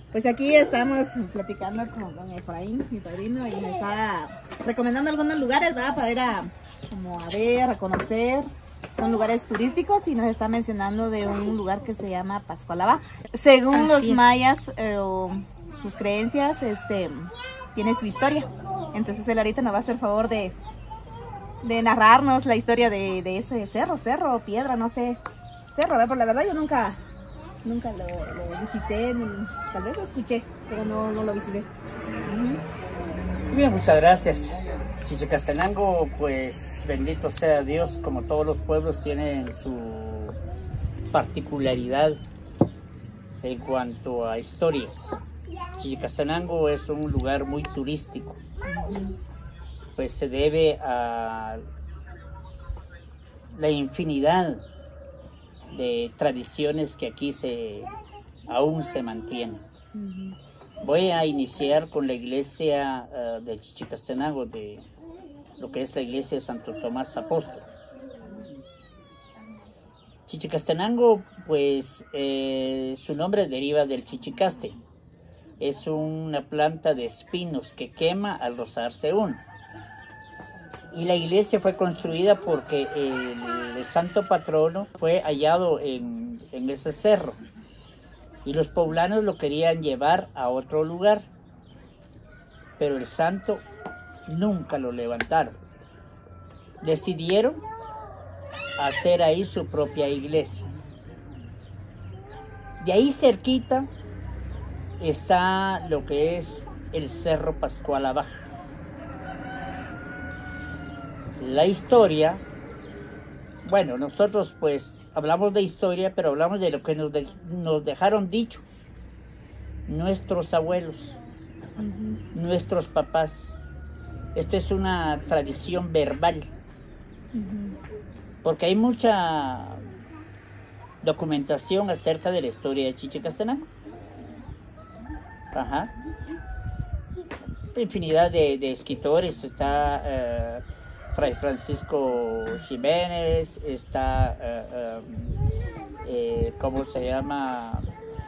Pues aquí estamos platicando con don Efraín, mi padrino, y me está recomendando algunos lugares, ¿verdad? Para ir como a ver, a conocer. Son lugares turísticos y nos está mencionando de un lugar que se llama Pascualabaj. Según los mayas o sus creencias, tiene su historia. Entonces él ahorita nos va a hacer favor de narrarnos la historia de ese cerro, piedra, no sé. Cerro, pero la verdad yo nunca lo visité, tal vez lo escuché, pero no lo visité. Bien, muchas gracias. Chichicastenango, pues bendito sea Dios, como todos los pueblos tienen su particularidad en cuanto a historias. Chichicastenango es un lugar muy turístico, pues se debe a la infinidad de tradiciones que aquí aún se mantienen. Voy a iniciar con la iglesia de Chichicastenango, de lo que es la iglesia de Santo Tomás Apóstol. Chichicastenango, pues su nombre deriva del chichicaste. Es una planta de espinos que quema al rozarse uno. Y la iglesia fue construida porque el santo patrono fue hallado en ese cerro. Y los poblanos lo querían llevar a otro lugar. Pero el santo nunca lo levantaron. Decidieron hacer ahí su propia iglesia. De ahí cerquita está lo que es el Cerro Pascualabaj. La historia, bueno, nosotros pues hablamos de historia, pero hablamos de lo que nos dejaron dicho nuestros abuelos, nuestros papás. Esta es una tradición verbal, porque hay mucha documentación acerca de la historia de Chichicastenango. Infinidad de escritores. Está Fray Francisco Jiménez, está ¿cómo se llama?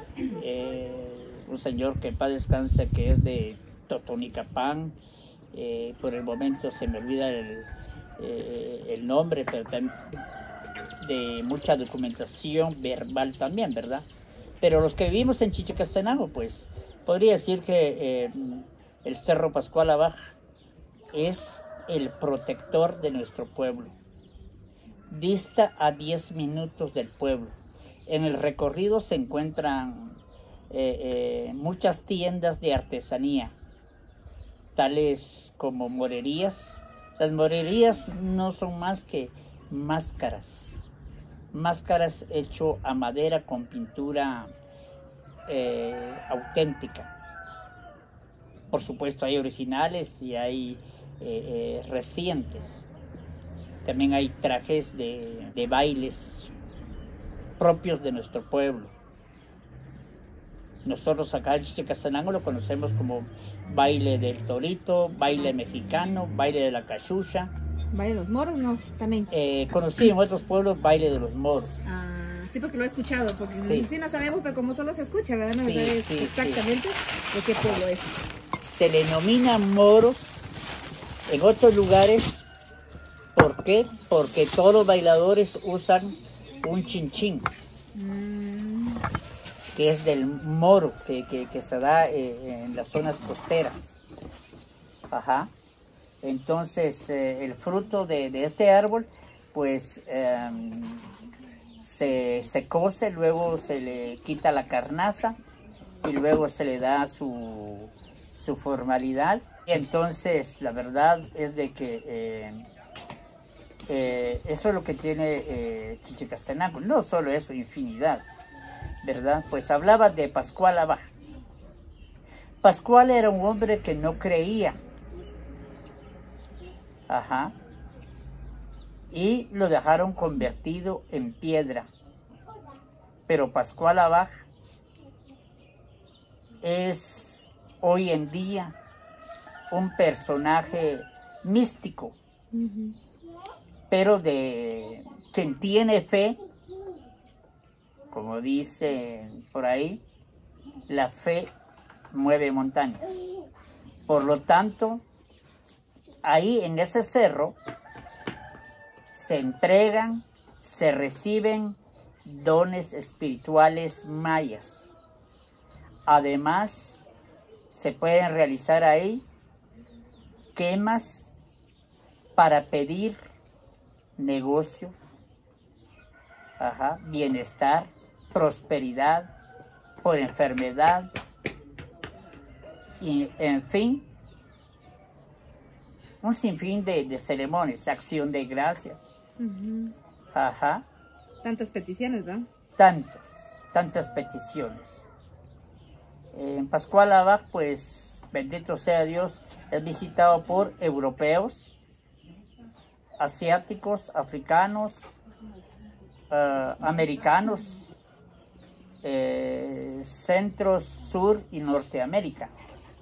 Un señor que en paz descanse, que es de Totonicapán. Por el momento se me olvida el nombre, pero también de mucha documentación verbal también, ¿verdad? Pero los que vivimos en Chichicastenango, pues podría decir que el Cerro Pascualabaj es el protector de nuestro pueblo. Dista a 10 minutos del pueblo. En el recorrido se encuentran muchas tiendas de artesanía, tales como morerías. Las morerías no son más que máscaras hechas a madera con pintura auténtica. Por supuesto hay originales y hay recientes. También hay trajes de bailes propios de nuestro pueblo. Nosotros acá en Chichicastenango lo conocemos como baile del torito, baile mexicano, baile de la cachucha. ¿Baile de los moros? No, también. Conocí en otros pueblos baile de los moros. Sí, porque lo he escuchado, porque sí no sabemos, pero como solo se escucha, ¿verdad? No sabes exactamente de qué pueblo es. Se le denomina moros en otros lugares. ¿Por qué? Porque todos los bailadores usan un chinchín, que es del moro, que se da en las zonas costeras. Entonces, el fruto de este árbol, pues, se cose, luego se le quita la carnaza y luego se le da su formalidad. Y entonces, la verdad es de que eso es lo que tiene Chichicastenango. No solo eso, infinidad, ¿verdad? Pues hablaba de Pascualabaj. Pascual era un hombre que no creía. Y lo dejaron convertido en piedra. Pero Pascualabaj es hoy en día un personaje místico, pero de quien tiene fe, como dicen por ahí, la fe mueve montañas. Por lo tanto, ahí en ese cerro se entregan, se reciben dones espirituales mayas. Además, se pueden realizar ahí quemas para pedir negocios, bienestar, prosperidad, por enfermedad, y en fin, un sinfín de ceremonias, acción de gracias. Tantas peticiones, ¿no? Tantas peticiones. En Pascual Abaj, pues, bendito sea Dios, es visitado por europeos, asiáticos, africanos, americanos, centro, sur y norteamérica.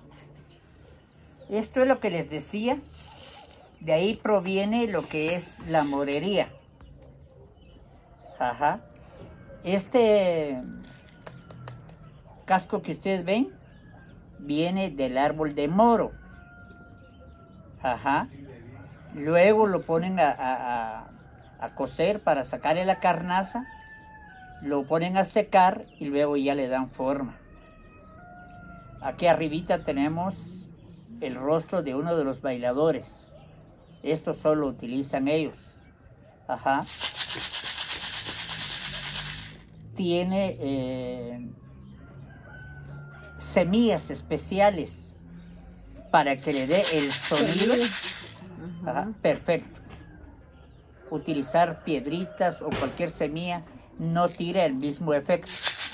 Esto es lo que les decía. De ahí proviene lo que es la morería. Este casco que ustedes ven viene del árbol de moro. Luego lo ponen a cocer para sacarle la carnaza, lo ponen a secar y luego ya le dan forma. Aquí arribita tenemos el rostro de uno de los bailadores. Esto solo utilizan ellos. Tiene semillas especiales para que le dé el sonido perfecto. Utilizar piedritas o cualquier semilla no tira el mismo efecto.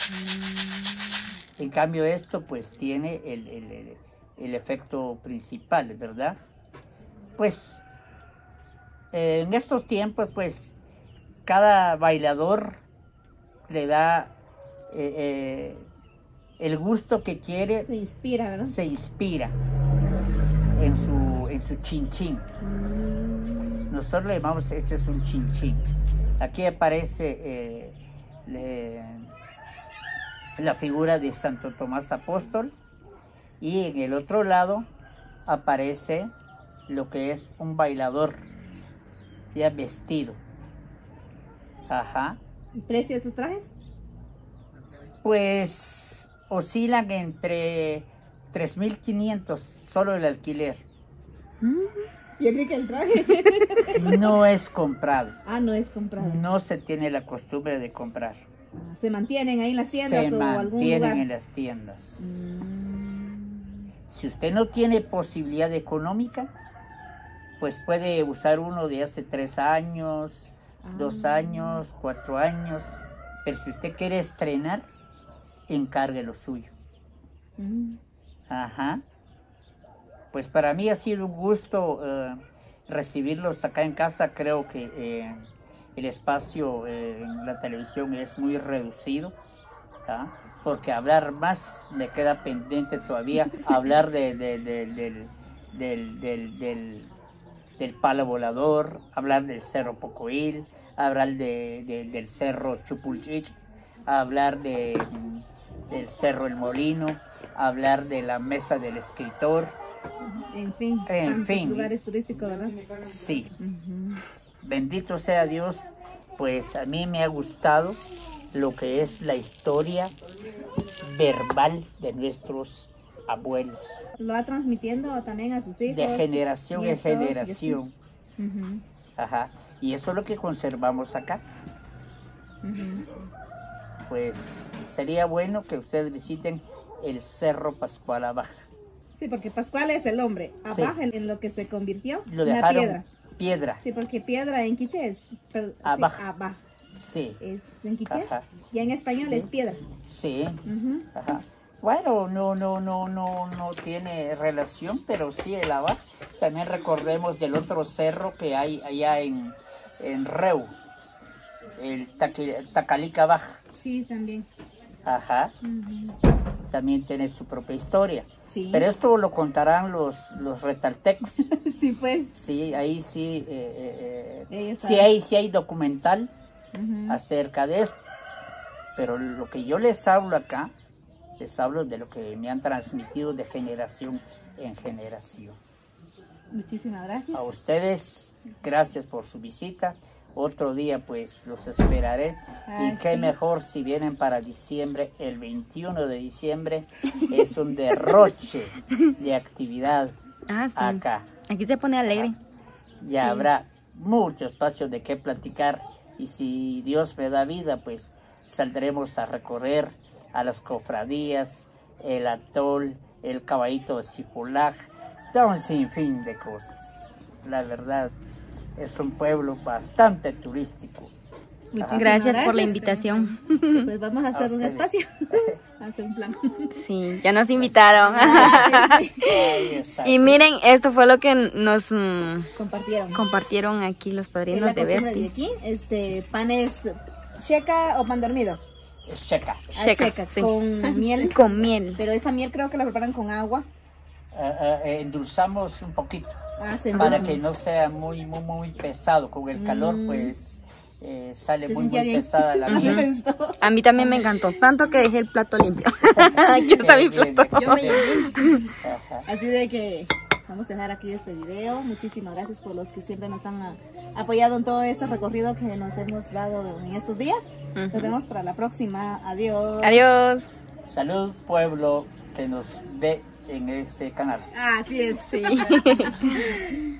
En cambio esto pues tiene el efecto principal, ¿verdad? Pues en estos tiempos pues cada bailador le da el gusto que quiere. Se inspira, ¿verdad? Se inspira en su chinchín. Nosotros le llamamos, este es un chinchín. Aquí aparece la figura de Santo Tomás Apóstol y en el otro lado aparece lo que es un bailador ya vestido. ¿El precio de sus trajes? Pues oscilan entre 3.500 solo el alquiler. Yo creo que el traje no es comprado. No es comprado. No se tiene la costumbre de comprar. ¿Se mantienen ahí en las tiendas o algún lugar? Se mantienen en las tiendas. Si usted no tiene posibilidad económica, pues puede usar uno de hace 3 años, 2 años, 4 años. Pero si usted quiere estrenar, encargue lo suyo. Pues para mí ha sido un gusto recibirlos acá en casa. Creo que el espacio en la televisión es muy reducido, porque hablar más me queda pendiente todavía. Hablar del palo volador, hablar del Cerro Pocoil, hablar del Cerro Chupulchich, hablar del Cerro El Molino, hablar de la Mesa del Escritor. En fin, lugares turísticos, ¿verdad? Sí. Bendito sea Dios, pues a mí me ha gustado lo que es la historia verbal de nuestros abuelos. Lo va transmitiendo también a sus hijos. De generación en generación. Y eso es lo que conservamos acá. Pues sería bueno que ustedes visiten el Cerro Pascual Abaj. Sí, porque Pascual es el hombre. Abaj en lo que se convirtió. Lo dejaron piedra. Sí, porque piedra en quiché es Abaj. Sí. Es en quiché. Y en español es piedra. Sí. Bueno, no tiene relación, pero sí el Abaj. También recordemos del otro cerro que hay allá en Reu, el Tacalica Abaj. Sí, también. También tiene su propia historia. Sí. Pero esto lo contarán los retaltecos. Sí, pues. Sí, ahí sí. Sí hay documental acerca de esto. Pero lo que yo les hablo acá les hablo de lo que me han transmitido de generación en generación. Muchísimas gracias. A ustedes, gracias por su visita. Otro día pues los esperaré. Y qué mejor si vienen para diciembre, el 21 de diciembre. Es un derroche de actividad acá. Aquí se pone alegre. Ya habrá mucho espacio de qué platicar. Y si Dios me da vida, pues saldremos a recorrer a las cofradías, el atol, el caballito de Cipolaj, todo un sinfín de cosas. La verdad, es un pueblo bastante turístico. Muchas gracias por la invitación. Pues vamos a hacer un espacio, a hacer un plan. Sí, ya nos invitaron. Ahí está, Y miren, esto fue lo que nos compartieron aquí los la padrinos de costumbre de Berti. aquí, pan es checa o pan dormido. Es checa. Checa, sí. Con miel. Con miel. Pero esa miel creo que la preparan con agua. Endulzamos un poquito Se para endulza. que no sea muy pesado. Con el calor pues sale Se muy sentía bien. pesada la A mí me miel. gustó. A mí también me encantó, tanto que dejé el plato limpio. Aquí está mi plato. Yo me llevé. Ajá. Así de que vamos a dejar aquí este video. Muchísimas gracias por los que siempre nos han apoyado en todo este recorrido que nos hemos dado en estos días. Nos vemos para la próxima. Adiós. Adiós. Salud, pueblo que nos ve en este canal. Así es. Sí.